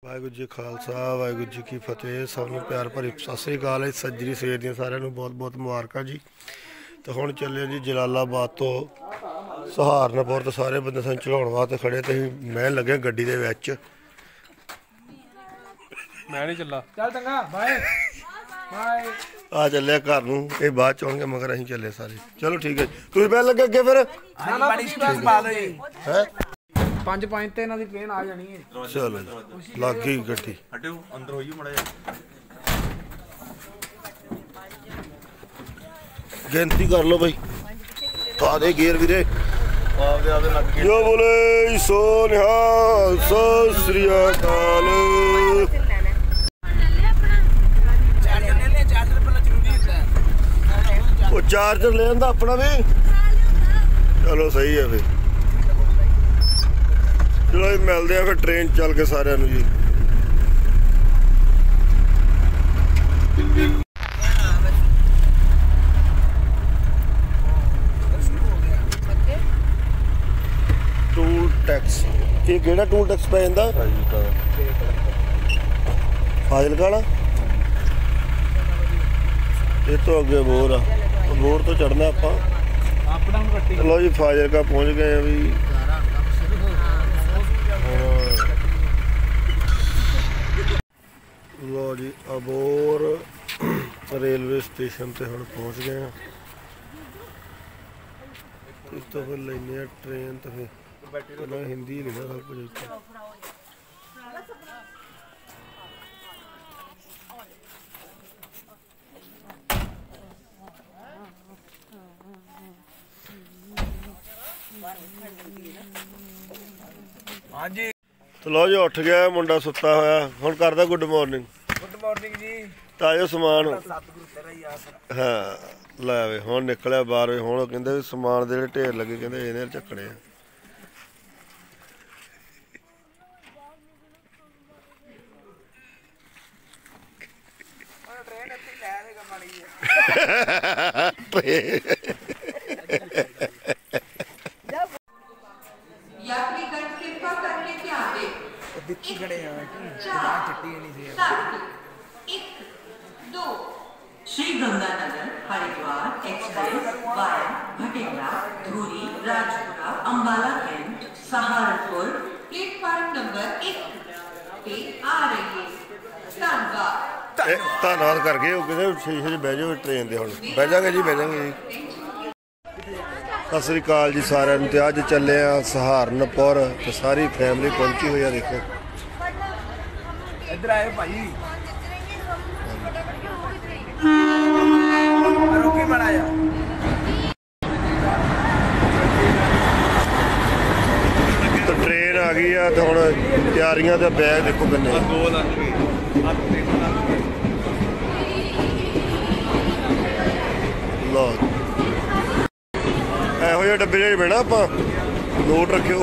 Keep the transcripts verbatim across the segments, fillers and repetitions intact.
वाहिगुरू जी खालसा वाहिगुरू जी की फतेह। सबनों प्यार भरी सत श्री अकाल है। सज्जरी सवेर दी सारिਆਂ बहुत बहुत मुबारक जी। तो हुण चले जी जलालाबाद तो सहारनपुर। तो सारे बंदे सन चढ़ाउण वास्ते खड़े। तो मैं लगे गड्डी दे विच। मैं नहीं चला चल चंगा बाय बाय आ चले घर नूं। ये बाद च आउणगे मगर असीं चले सारे। चलो ठीक है तुसीं पहले लगे अगे फिर है पांच पांच ते इन्हां दी ट्रेन आ जानी है। चलो लग गई गड्डी। हटो अंदर होइए मड़ा जा गिनती कर लो भाई। पा दे गेर वीरे। आपदे आपदे लग गए जो बोले सो निहाल सत श्री अकाल। वो चार्जर ले आंदा अपना भी। चलो सही है फिर। चलो जी मिलते हैं फिर ट्रेन चल के सारे जी। टूल टैक्स ये केड़ा टूल टैक्स पै जांदा? फाजिलका वाला। ये तो अगे बोर आ बोर तो चढ़ना आपां। चलो जी फाजिलका पहुंच गए अभी। लो जी अबोर रेलवे स्टेशन पे हम पहुंच गए हैं। इस तो फिर लेने ट्रेन तो फिर मैं हिंदी लिखा सब कुछ। हाँ जी तो लो जी उठ गया मुंडा सुता होया हुण करदा गुड मॉर्निंग। गुड मॉर्निंग जी। ताजो समान हाँ लै वे हुण निकलिया बाहर। हुण कहंदे समान दे जिहड़े ढेर लगे कहंदे इन्हें चक्कने आ। Shri Ganganagar Haridwar express via Bathinda Dhuri Rajpura Ambala cantt Saharanpur platform number एक पे आ रही है। धन्यवाद धन्यवाद करके शीशे च बह जाओ ट्रेन दे। हुण बह जागे जी बह जागे जी। सत श्री अकाल जी सारिਆਂ ਨੂੰ। ਤੇ ਅੱਜ ਚੱਲੇ ਆ सहारनपुर। ਤੇ सारी फैमिली पहुंची हुई है। देखो इधर आए भाई रोकी बनाया। तो ट्रेन आ गई है। तो हुण तैयारियां ते बैग देखो किन्ने लो ਇਹੋ ਜਿਹੇ ਡੱਬੇ 'ਚ ਬਹਿਣਾ ਆਪਾਂ। ਨੋਟ ਰੱਖਿਓ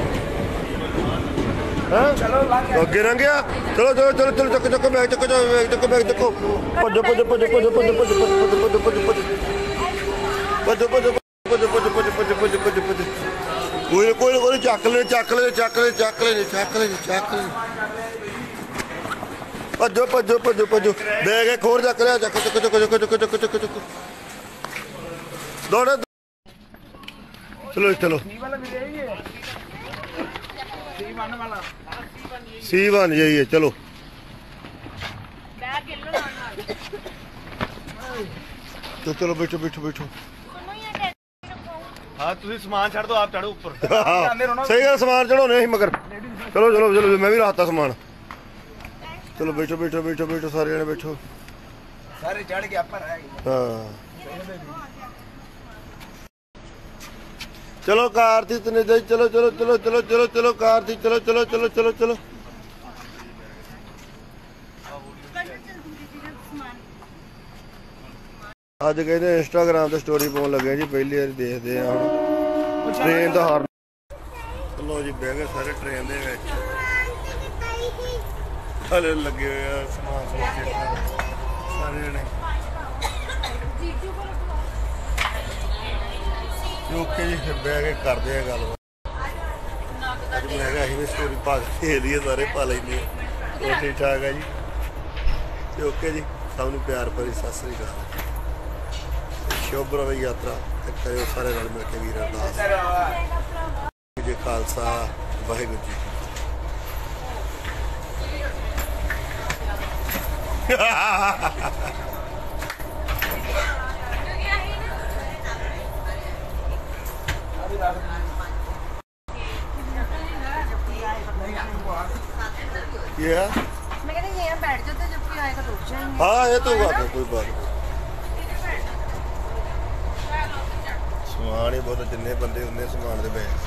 ਹੈਂ ਅੱਗੇ ਲੰਘਿਆ। ਚਲੋ ਚਲੋ ਚਲੋ ਚਲੋ ਚੱਕ ਚੱਕ ਬੈਗ ਚੱਕ ਬੈਗ ਚੱਕ ਬੈਗ ਚੱਕੋ। ਭੱਜੋ ਭੱਜੋ ਭੱਜੋ ਭੱਜੋ ਭੱਜੋ ਭੱਜੋ ਭੱਜੋ ਭੱਜੋ ਭੱਜੋ ਭੱਜੋ ਭੱਜੋ ਭੱਜੋ ਭੱਜੋ ਭੱਜੋ ਭੱਜੋ ਭੱਜੋ ਭੱਜੋ ਭੱਜੋ। ਕੋਈ ਕੋਈ ਕੋਈ ਚੱਕ ਲੈ ਚੱਕ ਲੈ ਚੱਕ ਲੈ ਚੱਕ ਲੈ ਚੱਕ ਲੈ ਚੱਕ ਲੈ। ਭੱਜੋ ਭੱਜੋ ਭੱਜੋ ਭੱਜੋ ਬੈਗ ਇੱਕ ਹੋਰ ਚੱਕ ਲਿਆ। ਚੱਕ ਚੱਕ ਚੱਕ ਚੱਕ ਚੱਕ ਚੱਕ ਚੱਕ ਚੱਕ ਦੌੜ। चलो चलो सी वन जाइए। चलो तो चलो बैठो बैठो बैठो। हाँ तुसी सामान छड़ दो आप चढ़ो ऊपर। सही है सामान चढ़ाने मगर। चलो चलो चलो मैं भी रखता सामान। चलो बैठो बैठो बैठो बैठो सारे जने बैठो। सारे चढ़ के ऊपर हाँ चलो कार्तिक ने दे। चलो चलो चलो चलो चलो चलो कार्तिक चलो चलो चलो चलो चलो। अज कहते इंस्टाग्राम से स्टोरी पाउन लगे जी। पहली बार देखते हैं हम ट्रेन का हार्न। लो जी बह गए सारे ट्रेन दे विच। हले लगे हुए समान सारे जने। ओके जी फिर बह के करते हैं गल। मैं स्टोरी पा के लिए सारे पा लेंगे। ਹੋਰ ਠੀਕ ਠਾਕ ਹੈ ਜੀ ਤੇ ਓਕੇ ਜੀ। ਸਭ ਨੂੰ ਪਿਆਰ ਭਰੀ ਸਤਿ ਸ੍ਰੀ ਅਕਾਲ। ਸ਼ੁਭ ਰਵੇ ਯਾਤਰਾ ਤੇ ਕਰਿਓ ਸਾਰੇ ਰਲ ਮਿਲ ਕੇ ਵੀਰ ਅਰਦਾਸ। ਜੀ ਖਾਲਸਾ ਵਾਹਿਗੁਰੂ ਜੀ ये है मैं कहती ये यहाँ बैठ जाते जब कोई आएगा तो उठ जाएंगे। हाँ ये तो बात है कोई बात नहीं। समान ही बहुत जिन्ने बंदे उन्ने समान दे पे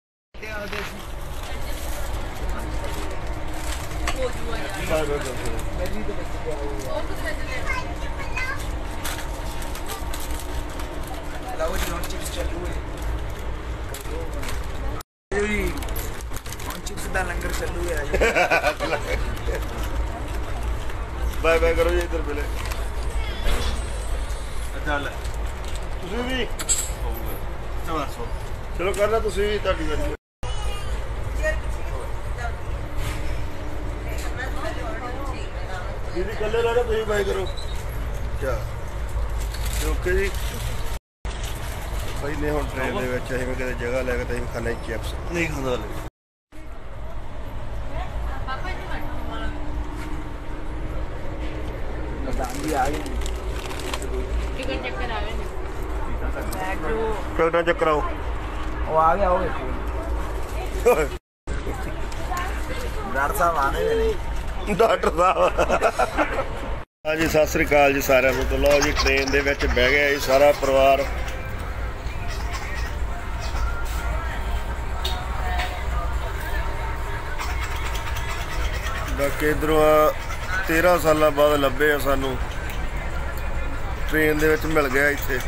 लंगर चालू है। बाय बाय करो जी इधर मिले ਚੱਲ ਤੁਸੀਂ ਵੀ ਚਲੋ ਕਰਨਾ ਤੁਸੀਂ ਵੀ ਤੁਹਾਡੀ ਵਾਰੀ ਦੀਦੀ ਕੱਲੇ ਲਾ ਤੁਸੀਂ ਬਾਈ ਕਰੋ ਚਾ ਓਕੇ ਜੀ ਭਾਈ ਨੇ ਹੁਣ ਟ੍ਰੇਨ ਦੇ ਵਿੱਚ ਅਸੀਂ ਕਿਤੇ ਜਗ੍ਹਾ ਲੈ ਕੇ ਤੇ ਅਸੀਂ ਖਾਣਾ ਚਿਪਸ ਨਹੀਂ ਖਾਂਦਾ ਹਲੇ ਕਿਹੜਾ ਚੈੱਕ ਕਰਾਓ ਉਹ ਆ ਗਿਆ ਹੋਵੇ ਡਾਕਟਰ ਸਾਹਿਬ ਆਣੇ ਨੇ ਨਹੀਂ ਡਾਕਟਰ ਸਾਹਿਬ ਹਾਂਜੀ ਸਤਿ ਸ੍ਰੀ ਅਕਾਲ ਜੀ ਸਾਰਿਆਂ ਨੂੰ। ਤਾਂ ਲਓ ਜੀ ਟ੍ਰੇਨ ਦੇ ਵਿੱਚ ਬਹਿ ਗਿਆ ਜੀ ਸਾਰਾ ਪਰਿਵਾਰ। ਬਾਕੀ ਇੱਧਰੋਂ ਤੇਰਾਂ ਸਾਲਾਂ ਬਾਅਦ ਲੱਭੇ ਆ ਸਾਨੂੰ ਟ੍ਰੇਨ ਦੇ ਵਿੱਚ ਮਿਲ ਗਿਆ ਇੱਥੇ।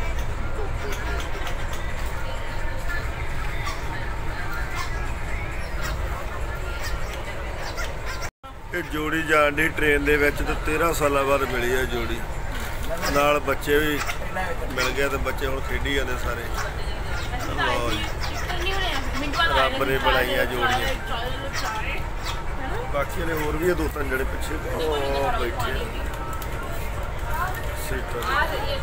ਇਹ ਜੋੜੀ ਜਾਣ ਦੀ ਟ੍ਰੇਨ ਦੇ ਵਿੱਚ ਤੇ ਤੇਰਾਂ ਸਾਲਾਂ ਬਾਅਦ ਮਿਲੀ ਆ ਜੋੜੀ ਨਾਲ ਬੱਚੇ ਵੀ ਮਿਲ ਗਏ ਤੇ ਬੱਚੇ ਹੁਣ ਖੇਡੀ ਜਾਂਦੇ ਸਾਰੇ। ਲਓ ਜੀ ਰੱਬ ਨੇ ਬਣਾਈਆਂ ਜੋੜੀਆਂ। ਬਾਕੀ ਨੇ ਹੋਰ ਵੀ ਦੋ ਤਿੰਨ ਜਿਹੜੇ ਪਿੱਛੇ ਉਹ ਬੈਠੇ ਸੀਟਾਂ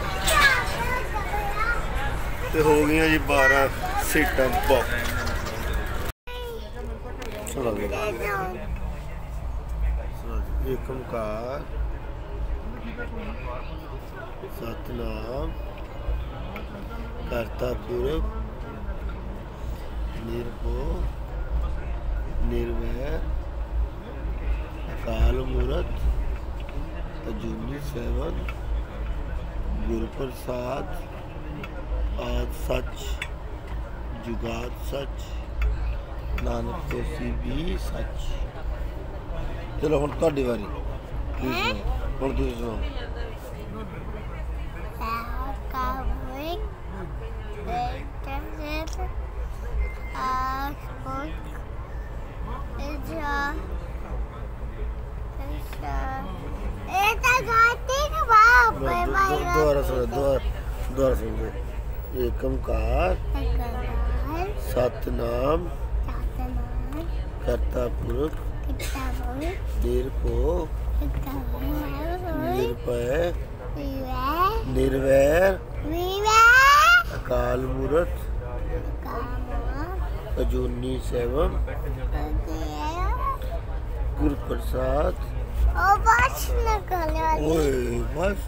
ਤੇ ਹੋ ਗਈਆਂ ਜੀ ਬਾਰਾਂ ਸੀਟਾਂ ਬੁੱਕ। ਚਲੋ एक ओंकार सतनाम करता पुरख निर्भो निर्वैर अकाल मूरत अजूनी सेवन गुरु प्रसाद आद सच जुगाद सच नानक तोसी भी सच। चलो हुण तुहाडी वारी हुण तुसीं सुणाओ। दोबारा सुनो दोबारा सुनो। एक ओंकार सतनाम करता पुरख निर्भो निर्भय निर्वैर अकाल मूरत अजूनी सेवम गुरु प्रसाद ओए बस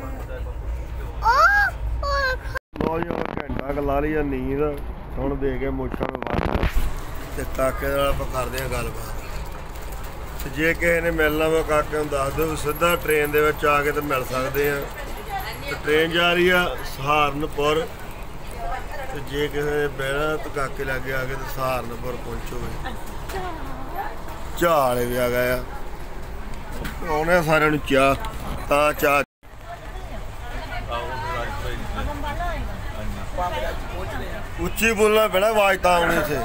घंटा क ला लिया नींद ਹੁਣ ਦੇ ਕੇ ਮੋਛਾਂ ਨੂੰ ਵੱਧ ਤੇ ਕਾਕੇ ਨਾਲ ਆਪਾਂ ਕਰਦੇ ਹਾਂ ਗੱਲਬਾਤ। ਤੇ ਜੇ ਕਿਸੇ ਨੇ ਮਿਲਣਾ ਵਾ ਕਾਕੇ ਨੂੰ ਦੱਸ ਦਿਓ ਸਿੱਧਾ ਟ੍ਰੇਨ ਦੇ ਵਿੱਚ ਆ ਕੇ ਤੇ ਮਿਲ ਸਕਦੇ ਆ। ਤੇ ਟ੍ਰੇਨ ਜਾ ਰਹੀ ਆ ਸਹਾਰਨਪੁਰ ਤੇ ਜੇ ਕਿਸੇ ਨੇ ਬਹਿਣਾ ਤਾਂ ਕਾਕੇ ਲਾਗੇ ਆ ਕੇ ਤੇ ਸਹਾਰਨਪੁਰ ਪਹੁੰਚੋਗੇ। ਝਾਲੇ ਵੀ ਆ ਗਏ ਆ ਉਹਨੇ ਸਾਰਿਆਂ ਨੂੰ ਚਾਹ ਤਾਂ ਚਾਹ ਉੱਚੀ ਬੋਲਣਾ ਪੈਣਾ ਆਵਾਜ਼ ਤਾਂ ਆਉਣੀ ਇੱਥੇ।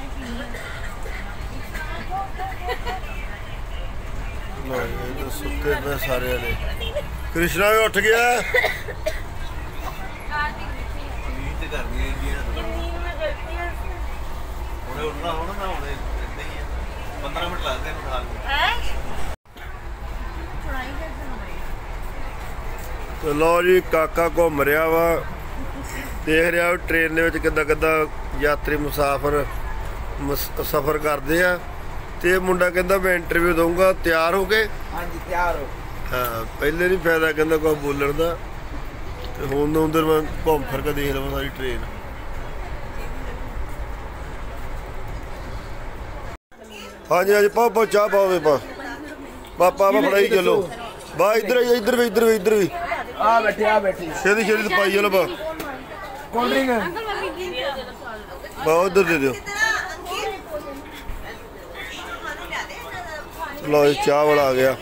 ਸੁੱਤੇ ਪਏ ਸਾਰਿਆਂ ਨੇ। ਕ੍ਰਿਸ਼ਨਾ ਵੀ ਉੱਠ ਗਿਆ। ਉਹਨੇ ਉੱਠਣਾ ਹੁਣ ਨਾ ਹੁਣੇ ਇਦਾਂ ਹੀ ਆ ਪੰਦਰਾਂ ਮਿੰਟ ਲੱਗਦੇ ਨੇ ਉਠਾ ਨੂੰ। लो जी काका घूम रहा वा देख रहा ट्रेन दे विच किद्दां किद्दां यात्री मुसाफिर सफ़र करते हैं। तो मुंडा कहता मैं इंटरव्यू दूंगा तैयार हो गए। हाँ जी तैयार हो। हाँ पहले नहीं फायदा कहता कुछ बोलने का तो हूँ तो उधर मैं घूम फिर के देख लवां सारी ट्रेन। हाँ जी हाँ जी पाओ पाओ चाह पाओ वे पा पापा आप फड़ाई चलो बा इधर ही इधर भी इधर भी इधर भी आ बैठे आ बैठे छेदी छेदी पाई चलो बा कोल्ड ड्रिंक बा उधर दे दो। लो चाह वाला आ गया।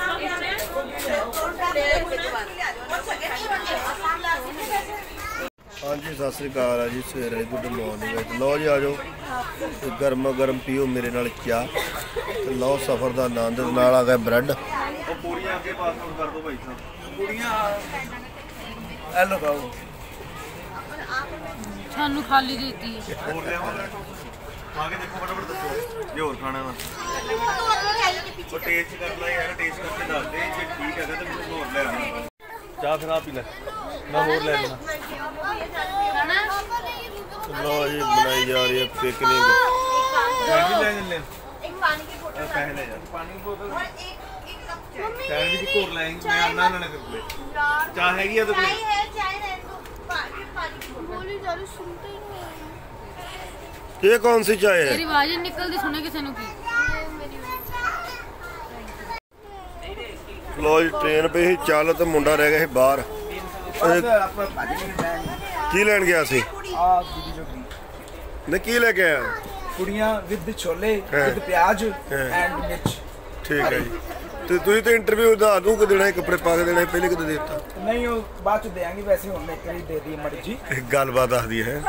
हाँ जी सत श्री अकाल है जी सवेरे गुड मॉर्निंग। लो जी आ जाओ गर्मा गर्म पियो मेरे नाल चाह तो लो सफ़र का आनंद नाल आ गया ब्रेड। सानू खाली देती है आगे देखो फटाफट दसो जो और खाना वा वो टेस्ट कर ला यार टेस्ट करके दस दे जे ठीक है तो मैं और ले आना चाह फिर आप पी ले मैं और ले लेना। लो जी बनाई जा रही है पिकनिक ले ले एक पानी की बोतल पहले यार पानी की बोतल और एक एक कप चाय भी कोर लाएंगे मैं आना ना कर ले चाय हैगी है तो चाय है चाय है तो पानी पानी की बोली जरूर सुनते ही नहीं। ये कौन सी चाय है? तेरी आवाज ही निकलदी सुने किसे नु की। लो जी ट्रेन पे ही चल तो मुंडा रह गया बाहर की लैन गया सी ने की लेके आया कुड़ियां विद छोले विद प्याज एंड मिर्च। ठीक है जी तो तुझे तो इंटरव्यू दा दूं कि देना कपड़े पा के देना पहले कदे देता नहीं वो बाद च देंगे वैसे हुन मैं करी दे दी मर्जी गलबात दस दी है।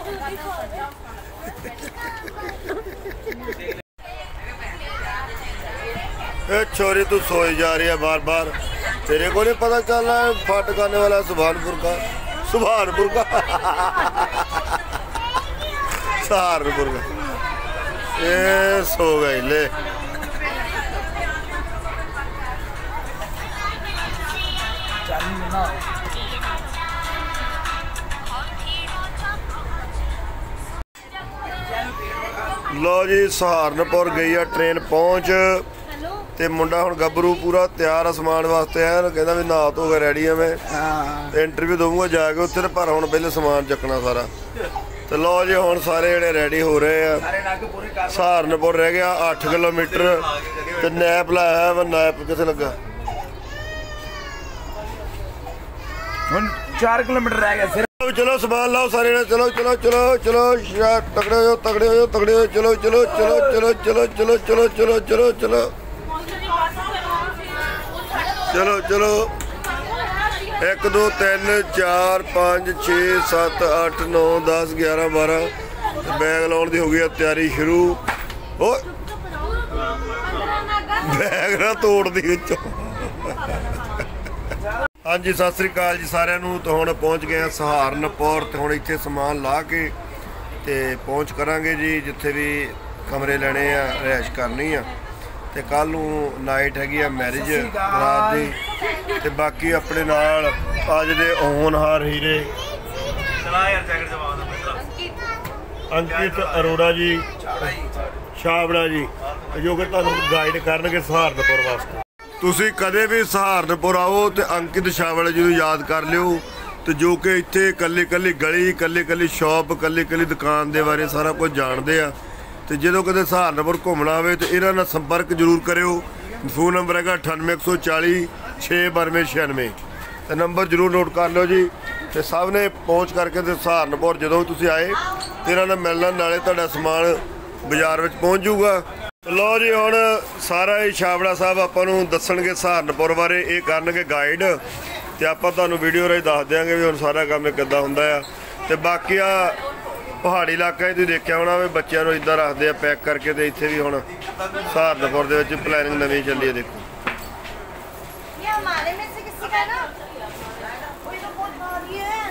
ए छोरी तू सोई जा रही है बार बार तेरे को नहीं पता चल रहा है फाटक आने वाला सुभानपुर का सुभानपुर का सहारनपुर का ये सो गई ले। लो जी सहारनपुर गई है ट्रेन पहुंच ते मुंडा हुण गबरू पूरा तैयार है समान वास्ते है कहता भी नहा धो के रेडी है मैं इंटरव्यू दूंगा जाके उत्थे पर हुण पहले समान चकना सारा। तो लो जी हुण सारे जने रेडी हो रहे हैं। सहारनपुर रह गया अठ किलोमीटर ते नैप लाया वा नैप कित्थे लगा हुन चार किलोमीटर रह गया सिर्फ। चलो सामान लाओ सारे ने चलो चलो चलो चलो तगड़े हो तगड़े हो तगड़े हो चलो चलो चलो चलो चलो चलो चलो चलो चलो चलो चलो चलो एक दो तीन चार पाँच छे सत्त अठ नौ दस ग्यारह बारह बैग लाने की हो गई तैयारी शुरू। ओ बैग ना तोड़ दी विचों। हाँ जी सत श्री अकाल जी सारिਆਂ ਨੂੰ। तो हुण पहुँच गए सहारनपुर तो हुण इत्थे समान ला के ते पहुँच करांगे जी जिथे भी कमरे लेने आ रिहाइश करनी आ ते कल नूं नाइट हैगी आ मैरिज रात दी ते बाकी अपने नाल अज दे होनहार हीरे अंकित अरोड़ा जी छाबड़ा जी जो कि तुहानूं गाइड करनगे सहारनपुर वास्ते। तुसीं कदे भी सहारनपुर आओ तो अंकित छाबड़ा जी नूं याद कर लिओ तो जो कि इत्थे कल्ली कल्ली गली कल्ली कल्ली शॉप कल्ली कल्ली दुकान दे बारे सारा कुछ जानते आ। तो जो कदे सहारनपुर घूमना हो तो इन्हां नाल संपर्क जरूर करियो। फोन नंबर है अठानवे एक सौ चाली छे बानवे छियानवे तो नंबर जरूर नोट कर लो जी। तो सब ने पहुँच करके तो सहारनपुर जो भी तुसीं आए तो इन्हां नाल मिलना नाले तुहाडा समान बाजार में पहुँच जाऊगा। लो जी हुण सारा ही छाबड़ा साहब आपां नूं दस्सणगे सहारनपुर बारे ये करनगे गाइड तो आपां तुहानूं वीडियो राही दस देंगे भी हुण सारा काम किद्दां हुंदा आ। ते बाकी आ पहाड़ी इलाका तुसीं देखिया होना भी बच्चों को इदां रखते हैं पैक करके तो इत्थे भी हुण सहारनपुर दे विच प्लैनिंग नवीं चली है। देखो ये हमारे में से किसी का ना कोई तो बहुत भारी है।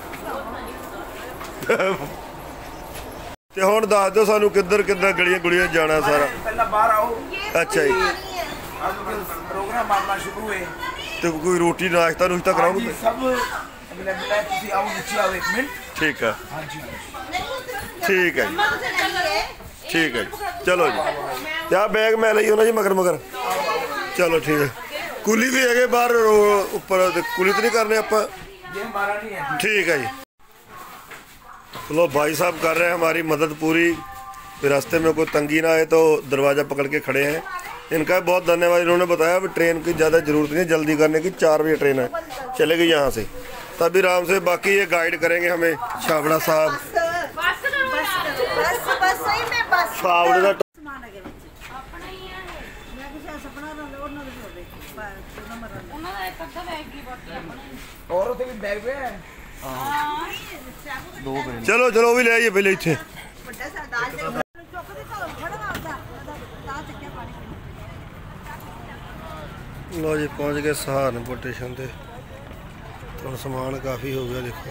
ते हुण दस दो सानूं किधर किधर गलियां गुलियां जाना सारा। पहला बाहर आओ। अच्छा जी प्रोग्राम अपना शुरू है ਤੇ ਕੋਈ ਰੋਟੀ ਨਾਸ਼ਤਾ ਨੂਸ਼ਤਾ ਕਰਾਉਂਗੇ? सब अवेलेबल है, तुसी आओ नीचे आओ एक मिनट। ठीक है हाँ जी ठीक है जी ठीक है जी चलो जी क्या बैग मैं ਲਈ ਉਹਨਾਂ ਜੀ ਮਗਰ ਮਗਰ चलो ठीक है कुली भी है बाहर ऊपर कुली तो नहीं करने आप ये हमारा नहीं है। ठीक है जी चलो भाई साहब कर रहे हैं हमारी मदद पूरी, फिर रास्ते में कोई तंगी ना आए तो दरवाज़ा पकड़ के खड़े हैं। इनका बहुत धन्यवाद, इन्होंने बताया भी ट्रेन की ज़्यादा ज़रूरत नहीं, जल्दी करने की, चार बजे ट्रेन है चलेगी यहाँ से, तभी आराम से। बाकी ये गाइड करेंगे हमें छाबड़ा साहब। बस बस सही में बस छाबड़े का और तो भी बैग पे है। चलो चलो भी ले आइए पहले इतने। लो जी पहुंच गए सहारनपुर स्टेशन से, तो समान काफ़ी हो गया देखो।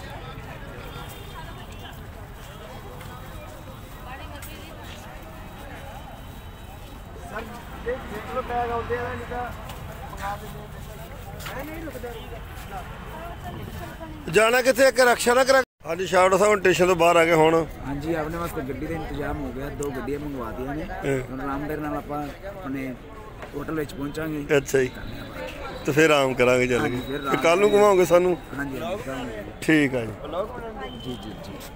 जाना कितने एक रक्षा ना करा। हाँ जी छाबड़ा साहब स्टेशन तो बाहर आ गए हुण। हाँ जी अपने वास्ते गड्डी का इंतजाम हो गया, दो गड्डियां मंगवा दिया ने, हुण आरामदारी नाल आपां अपने होटल विच पहुंचांगे। अच्छा जी तो फिर आराम करांगे चल के, कल नूं घुमाओगे सानू? हाँ जी हाँ जी ठीक है जी जी जी जी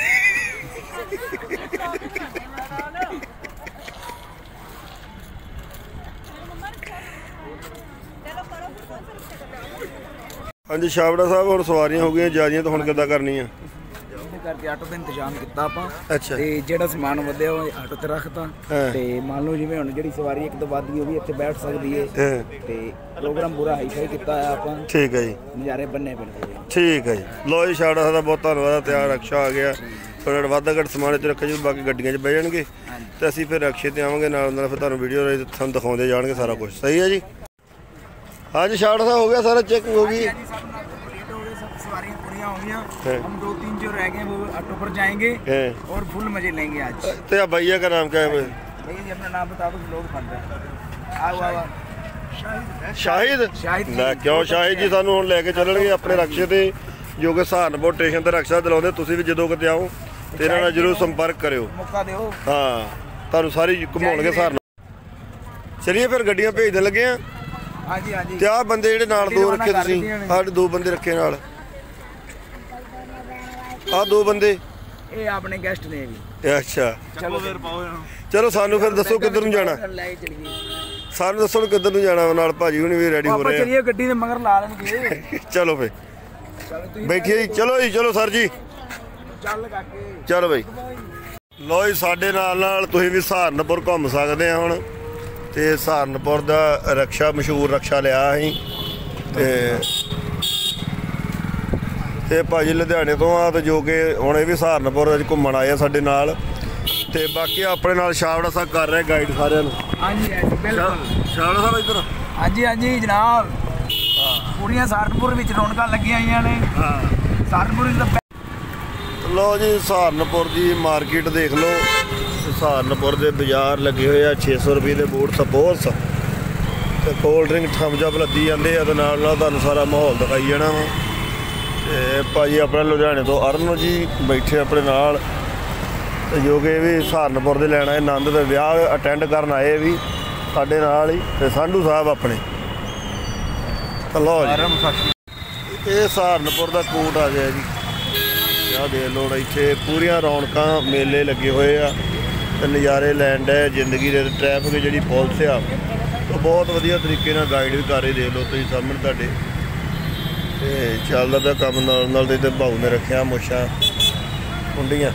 हाँ जी छाबड़ा साहब हुण सवारियां हो गई ज़्यादा, तो हुण किद्दां करनी है? करके आटो का इंतजाम किया ਆਪਾਂ। अच्छा ਤੇ ਜਿਹੜਾ ਸਮਾਨ ਵਧਿਆ ਉਹ ਆਟੋ ਤੇ ਰੱਖਤਾ ਤੇ ਮੰਨ ਲਓ ਜਿਵੇਂ ਹੁਣ ਜਿਹੜੀ ਸਵਾਰੀ ਇੱਕ ਤੋਂ ਵੱਧ ਗਈ ਉਹ ਵੀ ਇੱਥੇ ਬੈਠ ਸਕਦੀ ਹੈ ਤੇ ਪ੍ਰੋਗਰਾਮ ਪੂਰਾ ਹਾਈ ਫਾਈ ਕੀਤਾ ਹੈ ਆਪਾਂ। ठीक है जी ਨਜ਼ਾਰੇ ਬੰਨੇ ਪੈਂਦੇ ਨੇ। ठीक है जी लो जी छाबड़ा साहब बहुत धन्यवाद, तैयार रक्षा आ गया, थोड़ा वाधा घट समान च रखा जी, बाकी गड्डियां च बह जाएंगे तो असीं फिर रक्षे ते आवांगे नाल नाल, फिर तुहानूं वीडियो तुहानूं दिखाउंदे जाणगे सारा कुछ। सही है जी हाँ जी छाबड़ा साहब हो गया सारा चेकिंग हो गई, सवारियां पूरी हो गई, हम दो तीन जो रह गए वो ऑटो पर जाएंगे और फुल मजे लेंगे आज। तो आप भैया का नाम क्या है? भैया जी अपना नाम बता दो, लोग फंड रहे। आओ आओ शाहिद शाहिद ना क्यों शाहिद जी सानू हुण लैके चलणगे अपने रक्षे ते, जो कि सहारनपुर स्टेशन ते रक्षा दिलाउंदे। तुसीं भी जदों किते आओ ते इन्हां नाल जरूर संपर्क करियो। मौका दिओ। हाँ तुहानूं सारी घुमाउणगे सहारनपुर। चलिए फिर गड्डियां भेजदे लगे आ। हाँ जी हाँ जी ते आ बंदे जेहड़े नाल दो रखे तुसीं, साडे दो बंदे रखे नाल, आ दो बंदे ये अपने गेस्ट ने भी। अच्छा चलो फिर पाओ चलो सानू फिर दसो किधर नूं जाना, ले चलिए। सानू दसो किधर नूं जाना, नाल भाजी हुणी भी रेडी हो ਆਪਾਂ रहे हैं। चलिए ਗੱਡੀ ਦੇ ਮਗਰ ਲਾ ਲੈਣਗੇ। चलो फिर ਚਲੋ ਤੁਸੀਂ बैठिए जी, चलो जी चलो सर जी ਚੱਲ ਕਾਕੇ। चलो भाई ਲੋ ਜੀ ਸਾਡੇ ਨਾਲ ਨਾਲ ਤੁਸੀਂ ਵੀ ਸਹਾਰਨਪੁਰ ਘੁੰਮ ਸਕਦੇ ਆ ਹੁਣ, ਤੇ ਸਹਾਰਨਪੁਰ ਦਾ ਰਕਸ਼ਾ ਮਸ਼ਹੂਰ ਰਕਸ਼ਾ ਲਿਆ ਅਸੀਂ ਤੇ ਤੇ ਭਾਜੀ ਲੁਧਿਆਣੇ ਤੋਂ ਆ, ਤੇ ਜੋ ਕਿ ਹੁਣ ਇਹ ਵੀ ਸਹਾਰਨਪੁਰ ਵਿੱਚ ਘੁੰਮਣ ਆਏ ਆ ਸਾਡੇ ਨਾਲ, ਤੇ ਬਾਕੀ ਆਪਣੇ ਨਾਲ ਛਾਬੜਾ ਸਾਹਿਬ ਕਰ ਰਹੇ ਗਾਈਡ ਸਾਰਿਆਂ ਨੂੰ। ਹਾਂਜੀ ਹਾਂਜੀ ਬਿਲਕੁਲ ਛਾਬੜਾ ਸਾਹਿਬ ਇੱਧਰ। ਹਾਂਜੀ ਹਾਂਜੀ ਜਨਾਬ, ਪੂਰੀਆਂ ਸਹਾਰਨਪੁਰ ਵਿੱਚ ਰੌਣਕਾਂ ਲੱਗੀਆਂ ਹੋਈਆਂ ਨੇ। ਹਾਂ ਸਹਾਰਨਪੁਰ ਦਾ ਲੋ ਜੀ ਸਹਾਰਨਪੁਰ ਦੀ ਮਾਰਕੀਟ ਦੇਖ ਲਓ, ਸਹਾਰਨਪੁਰ ਦੇ ਬਾਜ਼ਾਰ ਲੱਗੇ ਹੋਏ ਆ, ਛੇ ਸੌ ਰੁਪਏ ਦੇ ਬੂਟ ਸਪੋਰਟਸ ਤੇ ਕੋਲਡ ਡਰਿੰਕ ਥੰਮਸ ਲੱਦੀ ਜਾਂਦੇ ਆ, ਤੇ ਨਾਲ ਨਾਲ ਤੁਹਾਨੂੰ ਸਾਰਾ ਮਾਹੌਲ ਦਿਖਾਈ ਜਾਣਾ ਵਾ। ਤੇ ਭਾਜੀ ਆਪਣਾ ਲੁਧਿਆਣੇ ਤੋਂ ਅਰਨ ਜੀ ਬੈਠੇ ਆਪਣੇ ਨਾਲ, ਤੇ ਜੋ ਕਿ ਇਹ ਵੀ ਸਹਾਰਨਪੁਰ ਦੇ ਲੈਣ ਆਏ ਆਨੰਦ ਦੇ ਵਿਆਹ ਅਟੈਂਡ ਕਰਨ ਆਏ ਵੀ ਸਾਡੇ ਨਾਲ ਹੀ, ਤੇ ਸੰਧੂ ਸਾਹਿਬ ਆਪਣੇ। ਲਓ ਜੀ ਇਹ ਸਹਾਰਨਪੁਰ ਦਾ ਕੋਟ ਆ ਗਿਆ ਜੀ, ਆਹ ਦੇਖ ਲਓ ਇੱਥੇ ਪੂਰੀਆਂ ਰੌਣਕਾਂ ਮੇਲੇ ਲੱਗੇ ਹੋਏ ਆ, ਤੇ ਨਜ਼ਾਰੇ ਲੈਣ ਡਏ ਜ਼ਿੰਦਗੀ ਦੇ। ਟ੍ਰੈਫਿਕ ਜਿਹੜੀ ਪੁਲਿਸ ਆ ਉਹ ਬਹੁਤ ਵਧੀਆ ਤਰੀਕੇ ਨਾਲ ਗਾਈਡ ਵੀ ਕਰ ਰਹੀ, ਦੇਖ ਲਓ ਤੁਸੀਂ ਸਾਹਮਣੇ ਤੁਹਾਡੇ, ਤੇ ਚੱਲਦਾ ਪਿਆ ਕੰਮ ਨਾਲ ਨਾਲ। ਤੇ ਭਾਊ ਨੇ ਰੱਖਿਆ ਮੁੱਛਾਂ ਕੁੰਡੀਆਂ।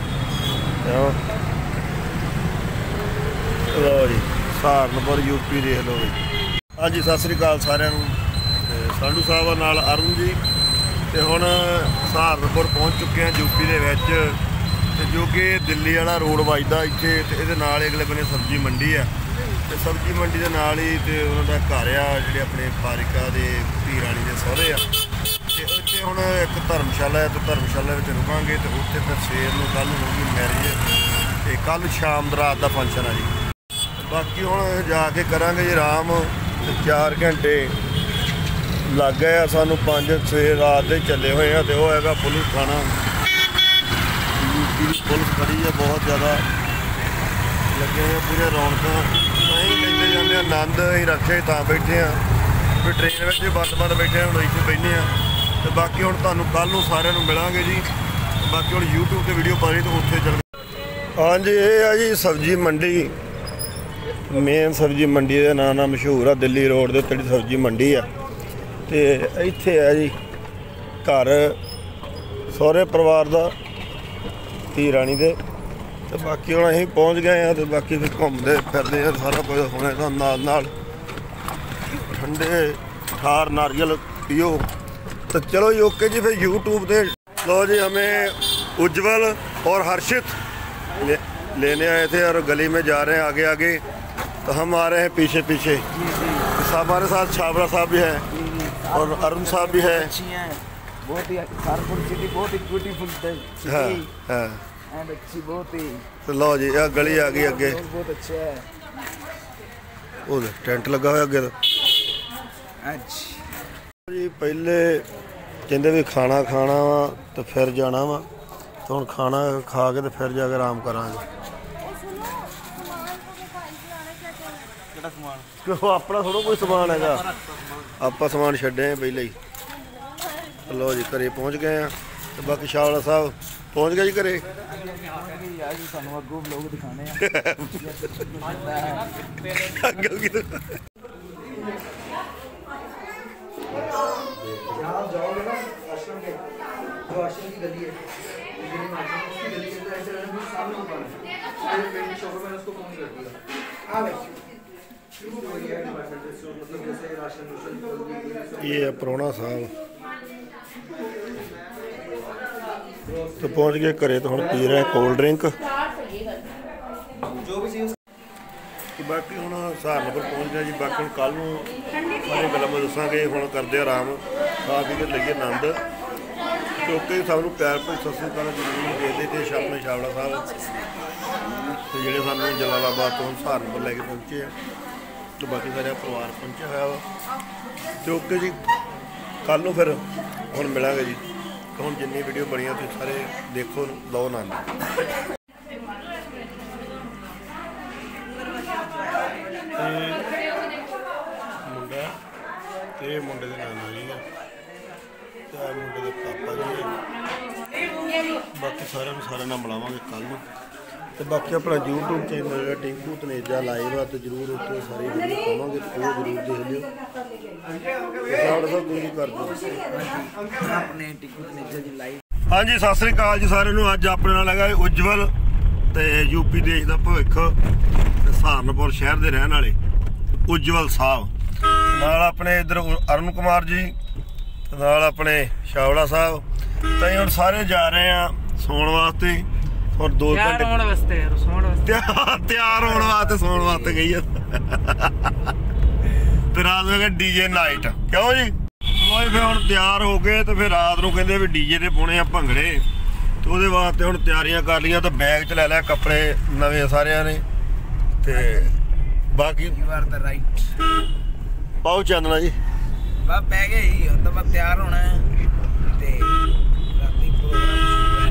ਲਓ ਜੀ ਸਹਾਰਨਪੁਰ ਯੂਪੀ ਦੇਖ ਲਓ ਜੀ। ਹਾਂਜੀ ਸਤਿ ਸ੍ਰੀ ਅਕਾਲ ਸਾਰਿਆਂ ਨੂੰ, ਤੇ ਸੰਧੂ ਸਾਹਿਬ ਨਾਲ ਅਰੁਣ ਜੀ, ਤੇ ਹੁਣ ਸਹਾਰਨਪੁਰ ਪਹੁੰਚ ਚੁੱਕੇ ਹਾਂ ਯੂਪੀ ਦੇ ਵਿੱਚ, ਤੇ ਜੋ ਕਿ ਦਿੱਲੀ ਵਾਲਾ ਰੋਡ ਵੱਜਦਾ ਇੱਥੇ, ਤੇ ਇਹਦੇ ਨਾਲ ਅਗਲੇ ਬੰਨੇ ਸਬਜ਼ੀ ਮੰਡੀ ਆ, ਤੇ ਸਬਜ਼ੀ ਮੰਡੀ ਦੇ ਨਾਲ ਹੀ ਤੇ ਉਹਨਾਂ ਦਾ ਘਰ ਆ ਜਿਹੜੇ ਆਪਣੇ ਪਾਰਿਕਾ ਦੇ ਧੀ ਰਾਣੀ ਦੇ ਸਹੁਰੇ ਆ, ਤੇ ਉੱਥੇ ਹੁਣ ਇੱਕ ਧਰਮਸ਼ਾਲਾ ਹੈ, ਤੇ ਧਰਮਸ਼ਾਲਾ ਵਿੱਚ ਰੁਕਾਂਗੇ, ਤੇ ਉੱਥੇ ਫਿਰ ਸਵੇਰ ਨੂੰ ਕੱਲ੍ਹ ਨੂੰ ਹੋਊਗੀ ਮੈਰਿਜ, ਤੇ ਕੱਲ੍ਹ ਸ਼ਾਮ ਦਾ ਰਾਤ ਦਾ ਫੰਕਸ਼ਨ ਆ ਜੀ। ਬਾਕੀ ਹੁਣ ਜਾ ਕੇ ਕਰਾਂਗੇ ਜੀ ਆਰਾਮ, ਤੇ ਚਾਰ ਘੰਟੇ ਲੱਗ ਗਏ ਆ ਸਾਨੂੰ ਪੰਜ ਛੇ ਰਾਤ ਦੇ ਚੱਲੇ ਹੋਏ ਆ। ਤੇ ਉਹ ਹੈਗਾ ਪੁਲਿਸ ਥਾਣਾ, ਯੂਪੀ ਦੀ ਪੁਲਿਸ ਖੜੀ ਹੈ, ਬਹੁਤ ਜ਼ਿਆਦਾ ਲੱਗੇ ਹੋਏ ਪੂਰੇ ਰੌਣਕਾਂ। ਅਸੀਂ ਲੈਂਦੇ ਜਾਂਦੇ ਆਨੰਦ, ਅਸੀਂ ਰੱਖੇ ਤਾਂ ਬੈਠੇ ਆ ਵੀ ਟ੍ਰੇਨ ਵਿੱਚ ਬੰਦ ਬੰਦ ਬੈਠੇ ਹੁਣ ਇੱਥੇ ਬਹਿੰਦੇ ਆ। ਤੇ ਬਾਕੀ ਹੁਣ ਤੁਹਾਨੂੰ ਕੱਲ੍ਹ ਨੂੰ ਸਾਰਿਆਂ ਨੂੰ ਮਿਲਾਂਗੇ ਜੀ। ਬਾਕੀ ਹੁਣ YouTube ਤੇ ਵੀਡੀਓ ਪਾਣੀ ਤਾਂ ਉੱਥੇ ਚੱਲ। ਹਾਂਜੀ ਇਹ ਆ ਜੀ ਸਬਜ਼ੀ ਮੰਡੀ, ਮੇਨ ਸਬਜ਼ੀ ਮੰਡੀ ਦੇ ਨਾਂ ਨਾਲ ਮਸ਼ਹੂਰ ਆ, ਦਿੱਲੀ ਰੋਡ ਦੇ ਉੱਤੇ ਸਬਜ਼ੀ ਮੰਡੀ ਆ। ਤੇ ਇੱਥੇ ਆ ਜੀ ਘਰ ਸਹੁਰੇ ਪਰਿਵਾਰ ਦਾ, ਧੀ ਰਾਣੀ ਦੇ। ਤੇ ਬਾਕੀ ਹੁਣ ਅਸੀਂ ਪਹੁੰਚ ਗਏ ਆ। ਤੇ ਬਾਕੀ ਫਿਰ ਘੁੰਮਦੇ ਫਿਰਦੇ ਆ, ਸਾਰਾ ਕੁਝ ਹੋਣਾ ਤਾਂ ਨਾਲ ਨਾਲ। ਠੰਡੇ ਠਾਰ नारियल पियो। तो चलो जी ओके जी। फिर यूट्यूब पे लो जी, हमें उज्जवल और हर्षित ले, लेने आए थे और गली में जा रहे हैं आगे आगे। तो हम आ रहे हैं पीछे पीछे। तो हमारे साथ छाबड़ा साहब भी है और अरुण साहब भी है। बहुत ही सहारनपुर सिटी बहुत ही ब्यूटीफुल हाँ हाँ एंड अच्छी बहुत ही। तो लो जी यह गली आ गई अगे, बहुत अच्छा है। वो टेंट लगा हुआ अगे। जी पहले कहते भी खाना खाना वा तो फिर जाना वा। तो हम खाना खा के तो फिर जाके आराम करांगे। अपना थोड़ा कोई समान है, आप समान छड्डे पहले ही। लो जी घरे पहुँच गए हैं। तो बाकी छाबड़ा साहब पहुँच गए जी घरे। आप जाओगे ना आश्रम के, जो आश्रम की गली है, उसकी गली के अंदर ऐसे रहना, सामने दुकान है, पेंट शॉप में उसको फोन कर दिया। हाँ भाई मतलब जैसे राशन। ये है प्रोना साहब। तो पहुँच गए घरे। तो हम पी रहे हैं कोल्ड ड्रिंक। जो भी चीज़ बाकी हम सहारनपुर पहुँच गए जी। बाकी हम कल सारी गल्लां मैं दसांगे। हम करते आराम, खा पी के लईए आनंद। क्योंकि सानू प्यार भरी सत श्री अकाल जरूर देते थे शाम छाबड़ा साहब। तो ਜਿਹੜੇ ਸਾਨੂੰ जलालाबाद तो हम सहारनपुर लैके पहुँचे हैं। तो बाकी सारा परिवार पहुँचा होया वा। तो ओके जी, कल नूं फिर हुण मिलांगे जी। तो हुण जिन्नी वीडियो बनियां तुसीं सारे देखो, लो आनंद। मुंडा ते मुंडे दे नाना जी है, ते मुंडे दे पापा जी है। बाकी सारे सारे नाल मिलावांगे कल नूं। तो बाकी अपना यूट्यूब चैनल है टिंकू तनेजा लाइव है। तो जरूर उत्ते सारी वीडियो पावांगे, तो वो जरूर देख लियो। साढ़े साथ दूरी कर दो अपने टिंकू तनेजा जी लाइव। हाँ जी सत श्री अकाल जी सारे नूं। अज अपने नाल हैगा उज्जवल ते यूपी देश का भविख, सहारनपुर शहर के रहने वाले उज्जवल साहब, नाल अपने इधर अरुण कुमार जी, नाल अपने छाबड़ा साहब। तो हम सारे जा रहे हैं सौण वास्ते। और दो घंटे तैयार होने वास्ते सौण वास्ते गई है। तो रात में डीजे नाइट क्यों जी। फिर हम तैयार हो गए। तो फिर रात को कहते भी डीजे ते पाने आ भंगड़े। तो वो वास्ते हम तैयारियां कर लिया। तो बैग च लै लिया कपड़े नवे सारिया ने। ते बाकी राइट पाओ चानना जी। बस पै गए ही तो मैं तैयार होना है। ते राती प्रोग्राम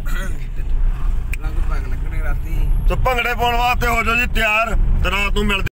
लगभग लगने राती। तो भंगड़े पाने वास्ते हो जाओ जी तैयार। तो रात को मिलते